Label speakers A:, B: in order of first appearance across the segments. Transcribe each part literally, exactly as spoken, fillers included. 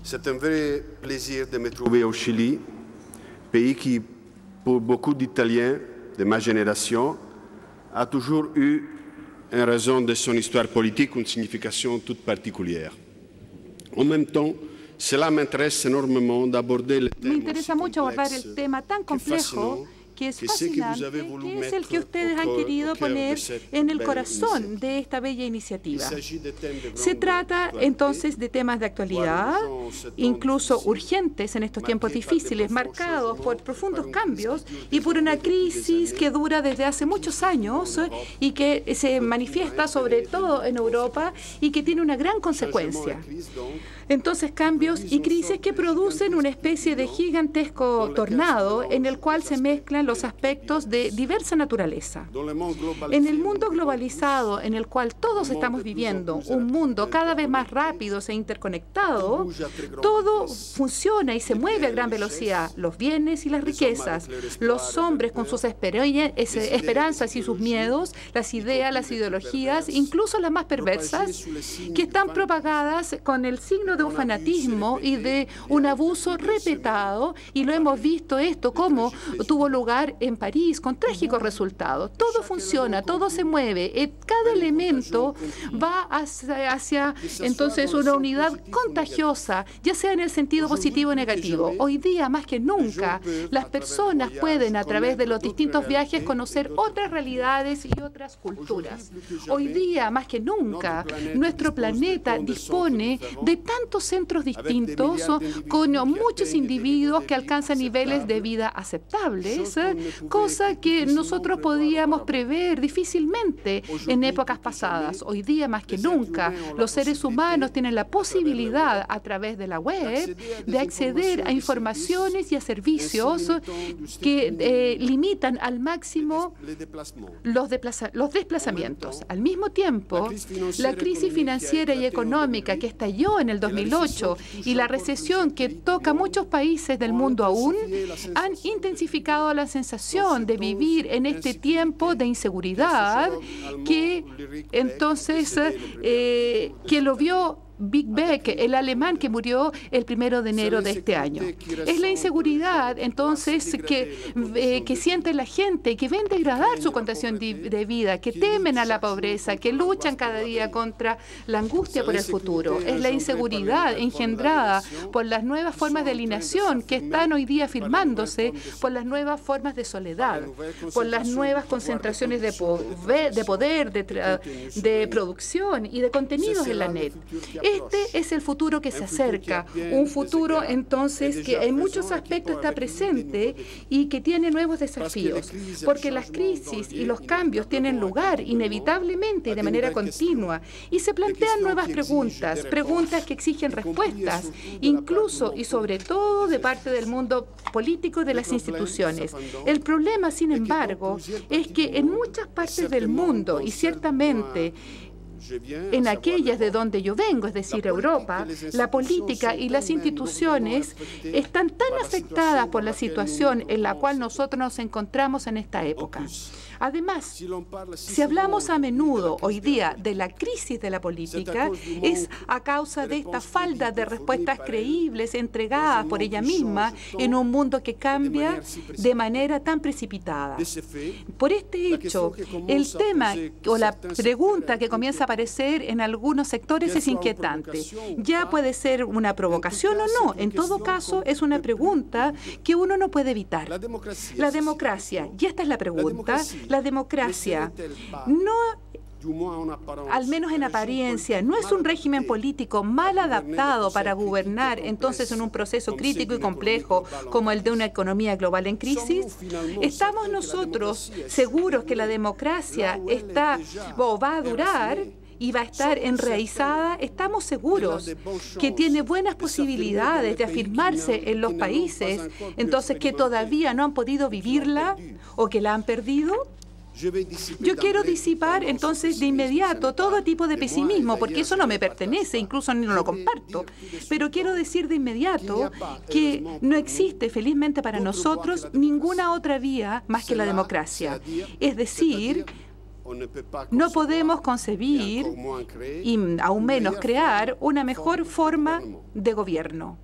A: C'est un vrai plaisir de me trouver au Chili, pays qui, pour beaucoup d'Italiens de ma génération, a toujours eu, en raison de son histoire politique, une signification toute particulière. En même temps, cela m'intéresse énormément d'aborder le
B: Me interesa mucho abordar el tema tan complejo que es fascinante, que es el que ustedes han querido poner en el corazón de esta bella iniciativa. Se trata entonces de temas de actualidad, incluso urgentes en estos tiempos difíciles, marcados por profundos cambios y por una crisis que dura desde hace muchos años y que se manifiesta sobre todo en Europa y que tiene una gran consecuencia. Entonces, cambios y crisis que producen una especie de gigantesco tornado en el cual se mezclan los aspectos de diversa naturaleza. En el mundo globalizado en el cual todos estamos viviendo, un mundo cada vez más rápido e interconectado, todo funciona y se mueve a gran velocidad. Los bienes y las riquezas, los hombres con sus esperanzas y sus miedos, las ideas, las ideologías, incluso las más perversas, que están propagadas con el signo de un fanatismo y de un abuso repetido, y lo hemos visto esto como tuvo lugar en París con trágicos resultados. Todo funciona, todo se mueve, cada elemento va hacia, hacia entonces una unidad contagiosa, ya sea en el sentido positivo o negativo. Hoy día, más que nunca, las personas pueden a través de los distintos viajes conocer otras realidades y otras culturas. Hoy día, más que nunca, nuestro planeta dispone de tantos centros distintos con muchos individuos que alcanzan niveles de vida aceptables, cosa que nosotros podíamos prever difícilmente en épocas pasadas. Hoy día, más que nunca, los seres humanos tienen la posibilidad a través de la web de acceder a informaciones y a servicios que eh, limitan al máximo los, desplaza los desplazamientos. Al mismo tiempo, la crisis financiera y económica que estalló en el dos mil ocho y la recesión que toca a muchos países del mundo aún han intensificado la sensación de vivir en este tiempo de inseguridad que entonces eh, que lo vio Big Beck, el alemán que murió el primero de enero de este año. Es la inseguridad, entonces, que, eh, que siente la gente, que ven degradar su condición de, de vida, que temen a la pobreza, que luchan cada día contra la angustia por el futuro. Es la inseguridad engendrada por las nuevas formas de alienación que están hoy día afirmándose, por las nuevas formas de soledad, por las nuevas concentraciones de poder, de, poder, de, de producción y de contenidos en la net. Este es el futuro que se acerca, un futuro entonces que en muchos aspectos está presente y que tiene nuevos desafíos, porque las crisis y los cambios tienen lugar inevitablemente y de manera continua, y se plantean nuevas preguntas, preguntas que exigen respuestas, incluso y sobre todo de parte del mundo político y de las instituciones. El problema, sin embargo, es que en muchas partes del mundo, y ciertamente en aquellas de donde yo vengo, es decir, Europa, la política y las instituciones están tan afectadas por la situación en la cual nosotros nos encontramos en esta época. Además, si hablamos a menudo hoy día de la crisis de la política, es a causa de esta falta de respuestas creíbles entregadas por ella misma en un mundo que cambia de manera tan precipitada. Por este hecho, el tema o la pregunta que comienza a aparecer en algunos sectores es inquietante. Ya puede ser una provocación o no. En todo caso, es una pregunta que uno no puede evitar. La democracia, y esta es la pregunta, la democracia no, al menos en apariencia, no es un régimen político mal adaptado para gobernar entonces en un proceso crítico y complejo como el de una economía global en crisis. ¿Estamos nosotros seguros que la democracia está o va a durar y va a estar enraizada? Estamos seguros que tiene buenas posibilidades de afirmarse en los países, entonces que todavía no han podido vivirla o que la han perdido. Yo quiero disipar entonces de inmediato todo tipo de pesimismo, porque eso no me pertenece, incluso no lo comparto. Pero quiero decir de inmediato que no existe, felizmente para nosotros, ninguna otra vía más que la democracia. Es decir, no podemos concebir, y aún menos crear, una mejor forma de gobierno.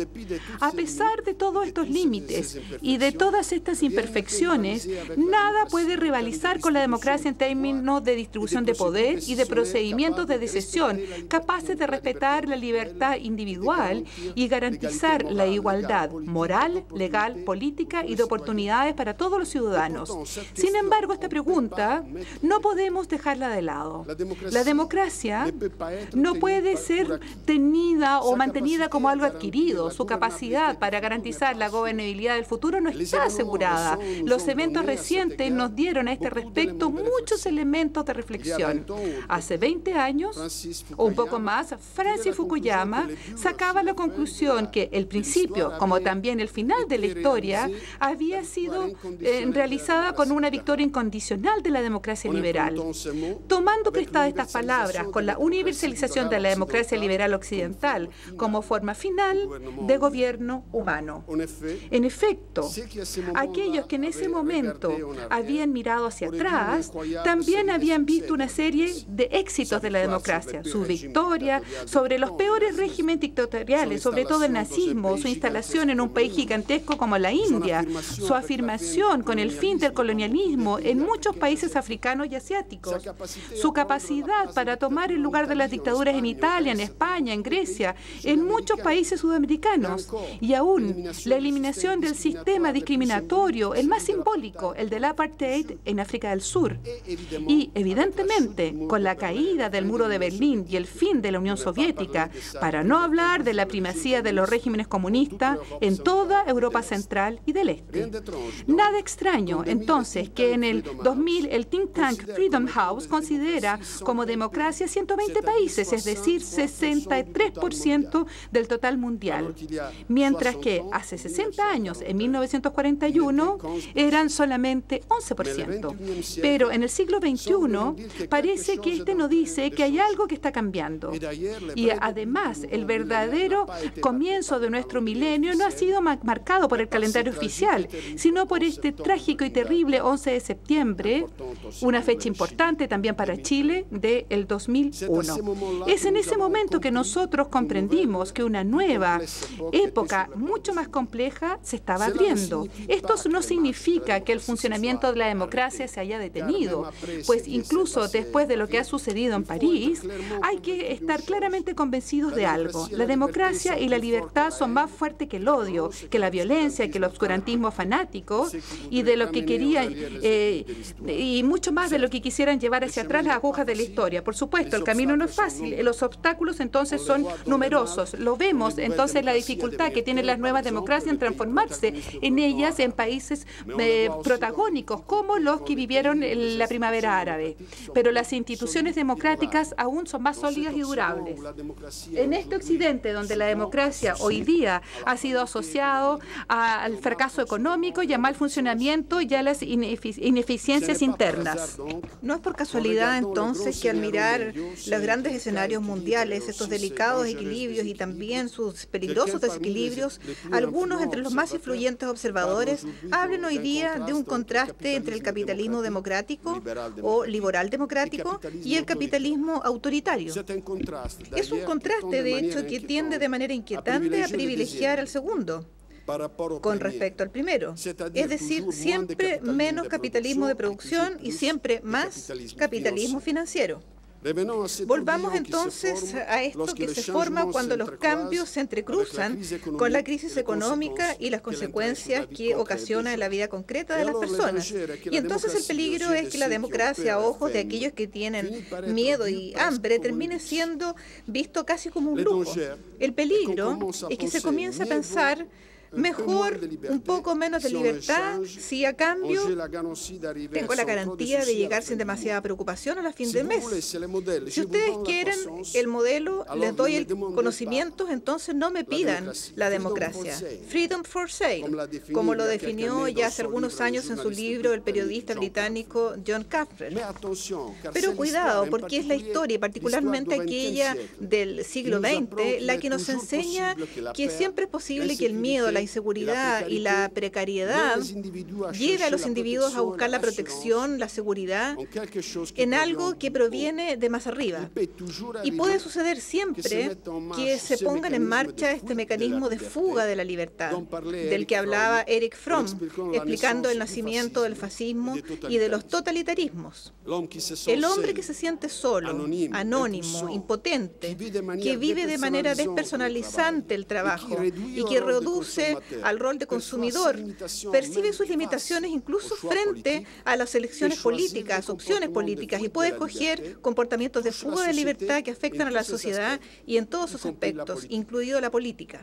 B: A pesar de todos estos límites y de todas estas imperfecciones, nada puede rivalizar con la democracia en términos de distribución de poder y de procedimientos de decisión capaces de respetar la libertad individual y garantizar la igualdad moral, legal, política y de oportunidades para todos los ciudadanos. Sin embargo, esta pregunta no podemos dejarla de lado. La democracia no puede ser tenida o mantenida como algo adquirido. Su capacidad para garantizar la gobernabilidad del futuro no está asegurada. Los eventos recientes nos dieron a este respecto muchos elementos de reflexión. Hace veinte años, o un poco más, Francis Fukuyama sacaba la conclusión que el principio, como también el final de la historia, había sido eh, realizada con una victoria incondicional de la democracia liberal. Tomando prestadas estas palabras con la universalización de la democracia liberal occidental como forma final de gobierno humano. En efecto, aquellos que en ese momento habían mirado hacia atrás también habían visto una serie de éxitos de la democracia, su victoria sobre los peores regímenes dictatoriales, sobre todo el nazismo, su instalación en un país gigantesco como la India, su afirmación con el fin del colonialismo en muchos países africanos y asiáticos, su capacidad para tomar el lugar de las dictaduras en Italia, en España, en Grecia, en muchos países sudamericanos, y aún la eliminación del sistema discriminatorio, el más simbólico, el del apartheid en África del Sur. Y, evidentemente, con la caída del muro de Berlín y el fin de la Unión Soviética, para no hablar de la primacía de los regímenes comunistas en toda Europa Central y del Este. Nada extraño, entonces, que en el dos mil el think tank Freedom House considera como democracia ciento veinte países, es decir, sesenta y tres por ciento del total mundial. Mientras que hace sesenta años, en mil novecientos cuarenta y uno, eran solamente once por ciento. Pero en el siglo veintiuno parece que este nos dice que hay algo que está cambiando. Y además, el verdadero comienzo de nuestro milenio no ha sido marcado por el calendario oficial, sino por este trágico y terrible once de septiembre, una fecha importante también para Chile, del dos mil uno. Es en ese momento que nosotros comprendimos que una nueva época mucho más compleja se estaba abriendo. Esto no significa que el funcionamiento de la democracia se haya detenido, pues incluso después de lo que ha sucedido en París, hay que estar claramente convencidos de algo. La democracia y la libertad son más fuertes que el odio, que la violencia, que el obscurantismo fanático y de lo que querían, eh, y mucho más de lo que quisieran llevar hacia atrás las agujas de la historia. Por supuesto, el camino no es fácil, los obstáculos entonces son numerosos. Lo vemos entonces la dificultad que tienen las nuevas democracias en transformarse en ellas en países eh, protagónicos como los que vivieron en la primavera árabe. Pero las instituciones democráticas aún son más sólidas y durables. En este occidente, donde la democracia hoy día ha sido asociado al fracaso económico y a mal funcionamiento y a las inefic- ineficiencias internas.
C: No es por casualidad entonces que al mirar los grandes escenarios mundiales, estos delicados equilibrios y también sus peligrosos desequilibrios, algunos entre los más influyentes observadores hablan hoy día de un contraste entre el capitalismo democrático o liberal democrático y el capitalismo autoritario. Es un contraste, de hecho, que tiende de manera inquietante a privilegiar al segundo con respecto al primero. Es decir, siempre menos capitalismo de producción y siempre más capitalismo financiero. Volvamos entonces a esto que se forma cuando los cambios se entrecruzan con la crisis económica y las consecuencias que ocasiona en la vida concreta de las personas. Y entonces el peligro es que la democracia, a ojos de aquellos que tienen miedo y hambre, termine siendo visto casi como un lujo. El peligro es que se comience a pensar mejor un poco menos de libertad si a cambio tengo la garantía de llegar sin demasiada preocupación a la fin del mes. Si ustedes quieren el modelo, les doy el conocimiento, entonces no me pidan la democracia. Freedom for sale, como lo definió ya hace algunos años en su libro el periodista británico John Caffrey. Pero cuidado, porque es la historia, y particularmente aquella del siglo veinte, la que nos enseña que siempre es posible que el miedo, la inseguridad y la precariedad lleve a los individuos a buscar la protección, la seguridad, en algo que proviene de más arriba. Y puede suceder siempre que se pongan en marcha este mecanismo de fuga de la libertad, del que hablaba Erich Fromm, explicando el nacimiento del fascismo y de los totalitarismos. El hombre que se siente solo, anónimo, impotente, que vive de manera despersonalizante el trabajo y que reduce al rol de consumidor, percibe sus limitaciones incluso frente a las elecciones políticas, opciones políticas, y puede escoger comportamientos de fuga de libertad que afectan a la sociedad y en todos sus aspectos, incluido la política.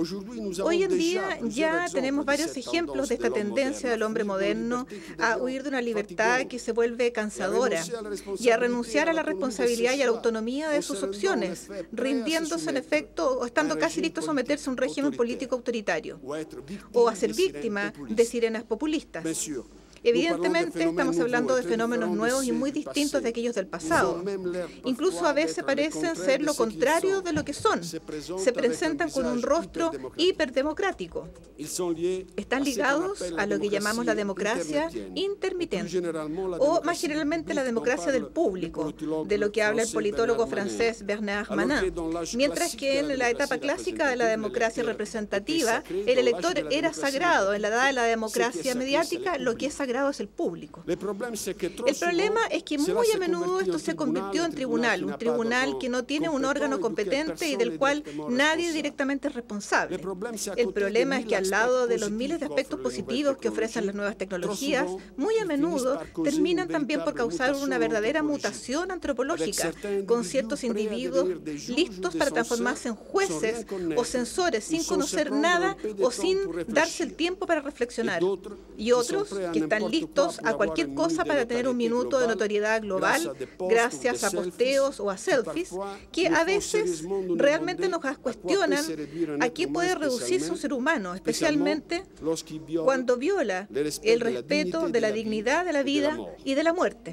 C: Hoy en día ya tenemos varios ejemplos de esta tendencia del hombre moderno a huir de una libertad que se vuelve cansadora y a renunciar a la responsabilidad y a la autonomía de sus opciones, rindiéndose en efecto o estando casi listos a someterse a un régimen político autoritario o a ser víctima de sirenas populistas. Evidentemente, estamos hablando de fenómenos nuevos y muy distintos de aquellos del pasado. Incluso a veces parecen ser lo contrario de lo que son. Se presentan con un rostro hiperdemocrático. Están ligados a lo que llamamos la democracia intermitente, o más generalmente la democracia del público, de lo que habla el politólogo francés Bernard Manin. Mientras que en la etapa clásica de la democracia representativa, el elector era sagrado. En la edad de la democracia mediática, lo que es sagrado es el público. El problema es que muy a menudo esto se convirtió en tribunal, un tribunal que no tiene un órgano competente y del cual nadie directamente es responsable. El problema es que al lado de los miles de aspectos positivos que ofrecen las nuevas tecnologías, muy a menudo terminan también por causar una verdadera mutación antropológica, con ciertos individuos listos para transformarse en jueces o censores sin conocer nada o sin darse el tiempo para reflexionar, y otros que están listos a cualquier cosa para tener un minuto de notoriedad global gracias a posteos o a selfies que a veces realmente nos cuestionan a qué puede reducirse un ser humano, especialmente cuando viola el respeto de la dignidad de la vida y de la muerte.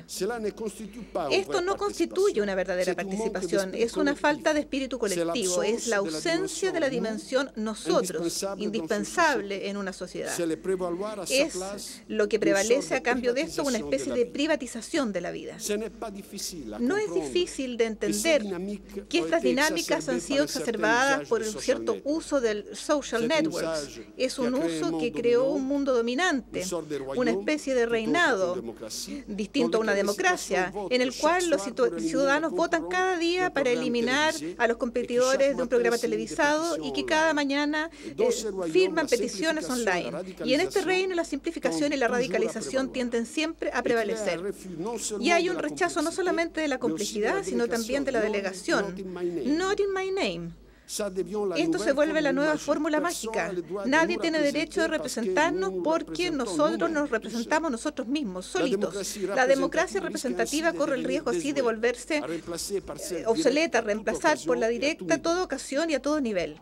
C: Esto no constituye una verdadera participación, es una falta de espíritu colectivo, es la ausencia de la dimensión nosotros, indispensable en una sociedad. Es lo que prevalece a cambio de esto una especie de privatización de la vida. No es difícil de entender que estas dinámicas han sido exacerbadas por el cierto uso del social networks. Es un uso que creó un mundo dominante, una especie de reinado distinto a una democracia, en el cual los ciudadanos votan cada día para eliminar a los competidores de un programa televisado y que cada mañana eh, firman peticiones online. Y en este reino la simplificación y la radicalización tienden siempre a prevalecer. Y hay un rechazo no solamente de la complejidad, sino también de la delegación. Not in my name. Esto se vuelve la nueva fórmula mágica. Nadie tiene derecho de representarnos porque nosotros nos representamos nosotros mismos, solitos. La democracia representativa corre el riesgo así de volverse eh, obsoleta, reemplazar por la directa a toda ocasión y a todo nivel.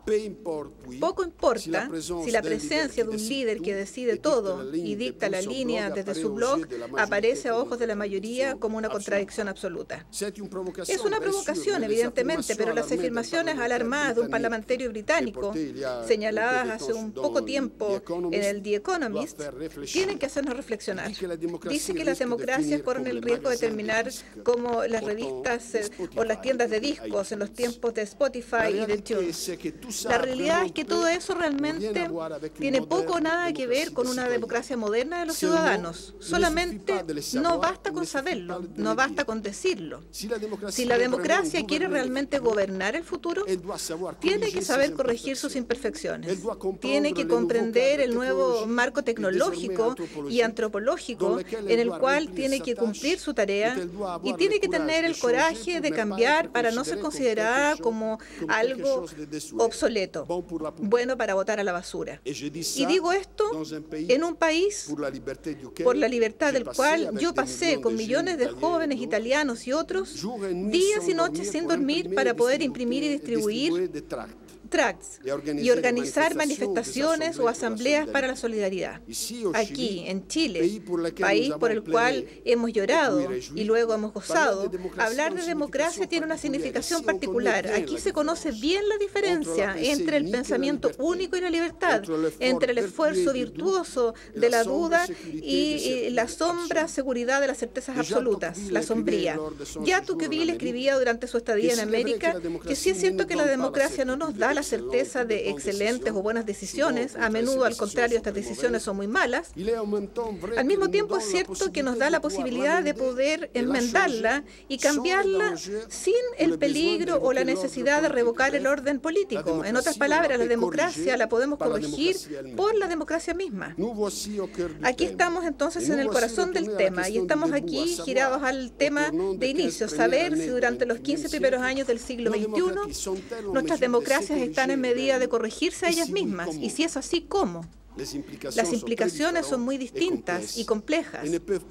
C: Poco importa si la presencia de un líder que decide todo y dicta la línea desde su blog aparece a ojos de la mayoría como una contradicción absoluta. Es una provocación, evidentemente, pero las afirmaciones alarmadas de un parlamentario británico, señaladas hace un poco tiempo en el The Economist, tienen que hacernos reflexionar. Dice que las democracias corren el riesgo de terminar como las revistas eh, o las tiendas de discos en los tiempos de Spotify y de iTunes. La realidad es que todo eso realmente tiene poco o nada que ver con una democracia moderna de los ciudadanos. Solamente no basta con saberlo, no basta con decirlo. Si la democracia quiere realmente gobernar el futuro, tiene que saber corregir sus imperfecciones, tiene que comprender el nuevo marco tecnológico y antropológico en el cual tiene que cumplir su tarea y tiene que tener el coraje de cambiar para no ser considerada como algo obsoleto, bueno para botar a la basura. Y digo esto en un país por la libertad del cual yo pasé con millones de jóvenes italianos y otros días y noches sin dormir para poder imprimir y distribuir tracts y organizar manifestaciones o asambleas para la solidaridad. Aquí, en Chile, país por el cual hemos llorado y luego hemos gozado, hablar de democracia tiene una significación particular. Aquí se conoce bien la diferencia entre el pensamiento único y la libertad, entre el esfuerzo virtuoso de la duda y la sombra seguridad de las certezas absolutas, la sombría. Ya Tocqueville escribía durante su estadía en América que sí es cierto que la democracia no nos da la certeza de excelentes o buenas decisiones, a menudo al contrario estas decisiones son muy malas. Al mismo tiempo es cierto que nos da la posibilidad de poder enmendarla y cambiarla sin el peligro o la necesidad de revocar el orden político. En otras palabras, la democracia la podemos corregir por la democracia misma. Aquí estamos entonces en el corazón del tema y estamos aquí girados al tema de inicio, saber si durante los quince primeros años del siglo veintiuno nuestras democracias están en medida de corregirse a ellas mismas y si es así, ¿cómo? Las implicaciones son muy distintas y complejas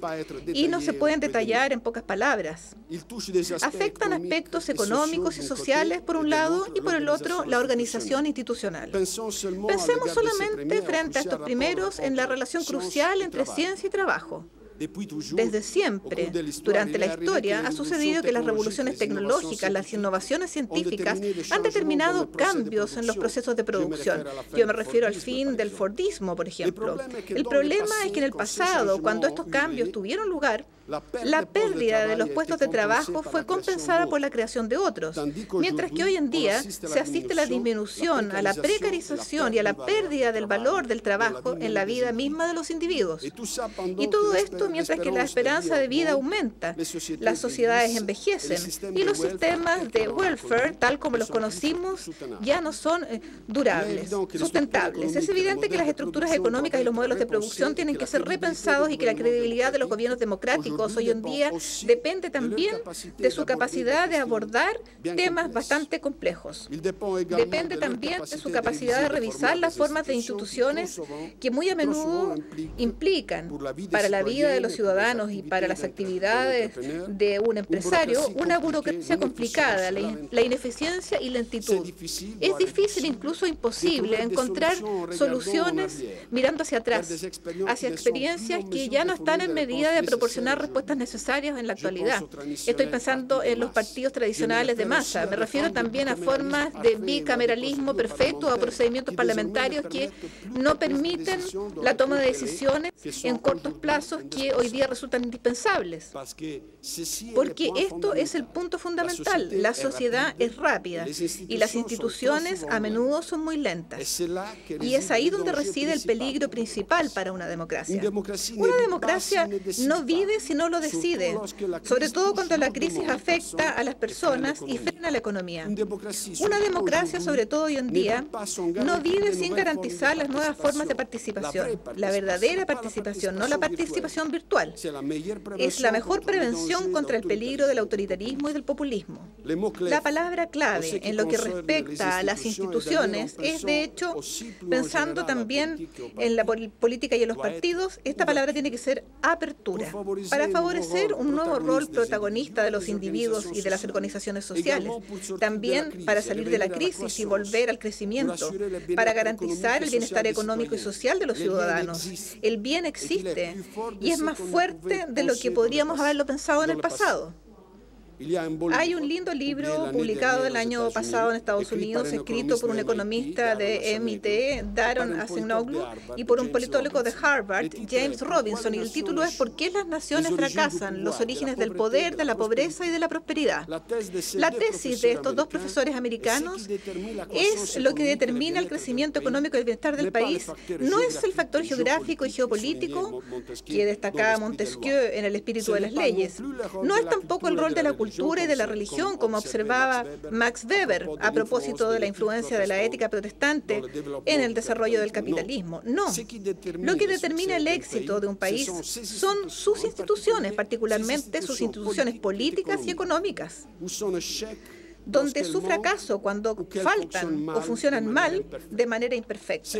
C: y no se pueden detallar en pocas palabras. Afectan aspectos económicos y sociales por un lado y por el otro la organización institucional. Pensemos solamente frente a estos primeros en la relación crucial entre ciencia y trabajo. Desde siempre, durante la historia, ha sucedido que las revoluciones tecnológicas, las innovaciones científicas han determinado cambios en los procesos de producción. Yo me refiero al fin del Fordismo, por ejemplo. El problema es que en el pasado, cuando estos cambios tuvieron lugar, la pérdida de los puestos de trabajo fue compensada por la creación de otros, mientras que hoy en día se asiste a la disminución, a la precarización y a la pérdida del valor del trabajo en la vida misma de los individuos. Y todo esto mientras que la esperanza de vida aumenta, las sociedades envejecen y los sistemas de welfare, tal como los conocimos, ya no son durables, sustentables. Es evidente que las estructuras económicas y los modelos de producción tienen que ser repensados y que la credibilidad de los gobiernos democráticos hoy en día depende también de su capacidad de abordar temas bastante complejos. Depende también de su capacidad de revisar las formas de instituciones que muy a menudo implican para la vida de los ciudadanos y para las actividades de un empresario una burocracia complicada, la, in la ineficiencia y lentitud. Es difícil, incluso imposible, encontrar soluciones mirando hacia atrás, hacia experiencias que ya no están en medida de proporcionar respuestas necesarias en la actualidad. Estoy pensando en los partidos tradicionales de masa. Me refiero también a formas de bicameralismo perfecto o a procedimientos parlamentarios que no permiten la toma de decisiones en cortos plazos que hoy día resultan indispensables. Porque esto es el punto fundamental. La sociedad es rápida y las instituciones a menudo son muy lentas. Y es ahí donde reside el peligro principal para una democracia. Una democracia no vive si no lo decide, sobre todo cuando la crisis afecta a las personas y frena la economía. Una democracia, sobre todo hoy en día, no vive sin garantizar las nuevas formas de participación, la verdadera participación, no la participación virtual. Es la mejor prevención contra el peligro del autoritarismo y del populismo. La palabra clave en lo que respecta a las instituciones es, de hecho, pensando también en la política y en los partidos, esta palabra tiene que ser apertura, para favorecer un nuevo rol protagonista de los individuos y de las organizaciones sociales, también para salir de la crisis y volver al crecimiento, para garantizar el bienestar económico y social de los ciudadanos. El bien existe y es más fuerte de lo que podríamos haberlo pensado en el pasado. Hay un lindo libro publicado el año pasado en Estados Unidos, escrito por un economista de M I T, Daron Acemoglu, y por un politólogo de Harvard, James Robinson, y el título es ¿Por qué las naciones fracasan? Los orígenes del poder, de la pobreza y de la prosperidad. La tesis de estos dos profesores americanos es lo que determina el crecimiento económico y el bienestar del país. No es el factor geográfico y geopolítico que destacaba Montesquieu en El espíritu de las leyes. No es tampoco el rol de la cultura y de la religión, como observaba Max Weber a propósito de la influencia de la ética protestante en el desarrollo del capitalismo. No. Lo que determina el éxito de un país son sus instituciones, particularmente sus instituciones políticas y económicas. donde su fracaso cuando faltan o funcionan mal de manera imperfecta.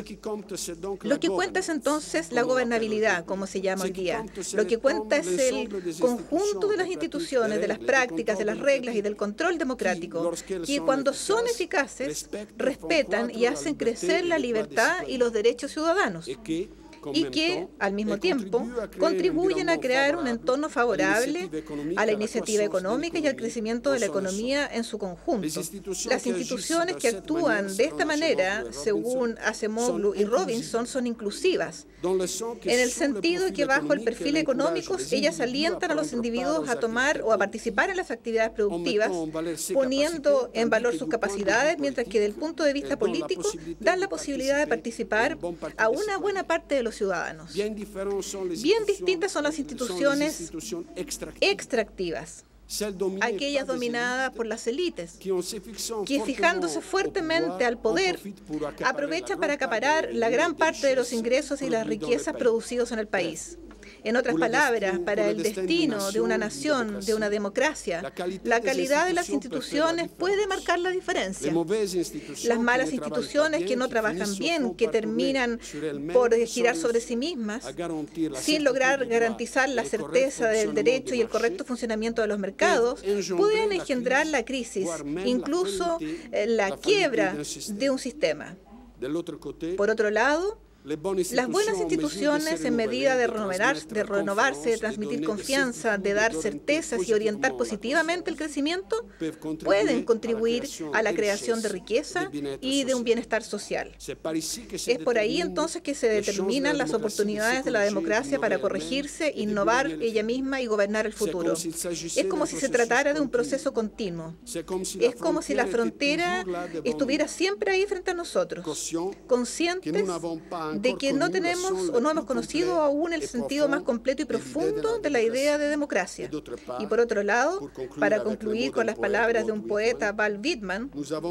C: Lo que cuenta es entonces la gobernabilidad, como se llama hoy día. Lo que cuenta es el conjunto de las instituciones, de las prácticas, de las reglas y del control democrático, que cuando son eficaces respetan y hacen crecer la libertad y los derechos ciudadanos, y que, al mismo tiempo, contribuyen a crear un entorno favorable a la iniciativa económica y al crecimiento de la economía en su conjunto. Las instituciones que actúan de esta manera, según Acemoglu y Robinson, son inclusivas, en el sentido de que bajo el perfil económico ellas alientan a los individuos a tomar o a participar en las actividades productivas, poniendo en valor sus capacidades, mientras que, desde el punto de vista político, dan la posibilidad de participar a una buena parte de los ciudadanos. Bien distintas son las instituciones extractivas, aquellas dominadas por las élites, que fijándose fuertemente al poder, aprovechan para acaparar la gran parte de los ingresos y las riquezas producidos en el país. En otras palabras, para el destino de una nación, de una democracia, la calidad de las instituciones puede marcar la diferencia. Las malas instituciones que no trabajan bien, que terminan por girar sobre sí mismas, sin lograr garantizar la certeza del derecho y el correcto funcionamiento de los mercados, pueden engendrar la crisis, incluso la quiebra de un sistema. Por otro lado, las buenas instituciones, en medida de, renovar, de renovarse, de transmitir confianza, de dar certezas y orientar positivamente el crecimiento, pueden contribuir a la creación de riqueza y de un bienestar social. Es por ahí entonces que se determinan las oportunidades de la democracia para corregirse, innovar ella misma y gobernar el futuro. Es como si se tratara de un proceso continuo. Es como si la frontera estuviera siempre ahí frente a nosotros, conscientes de que no tenemos o no hemos conocido aún el sentido más completo y profundo de la idea de democracia. Y por otro lado, para concluir con las palabras de un poeta, Walt Whitman,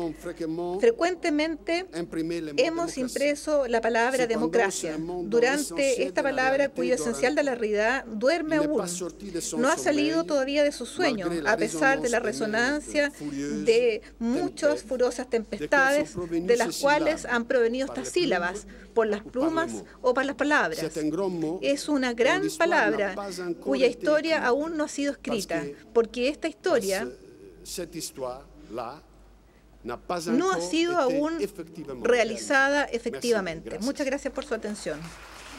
C: frecuentemente hemos impreso la palabra democracia. Durante esta palabra, cuyo esencial de la realidad duerme aún, no ha salido todavía de su sueño, a pesar de la resonancia de muchas furiosas tempestades, de las cuales han provenido estas sílabas, por las plumas o por las palabras. Es una gran palabra cuya historia aún no ha sido escrita, porque esta historia no ha sido aún realizada efectivamente. Muchas gracias por su atención.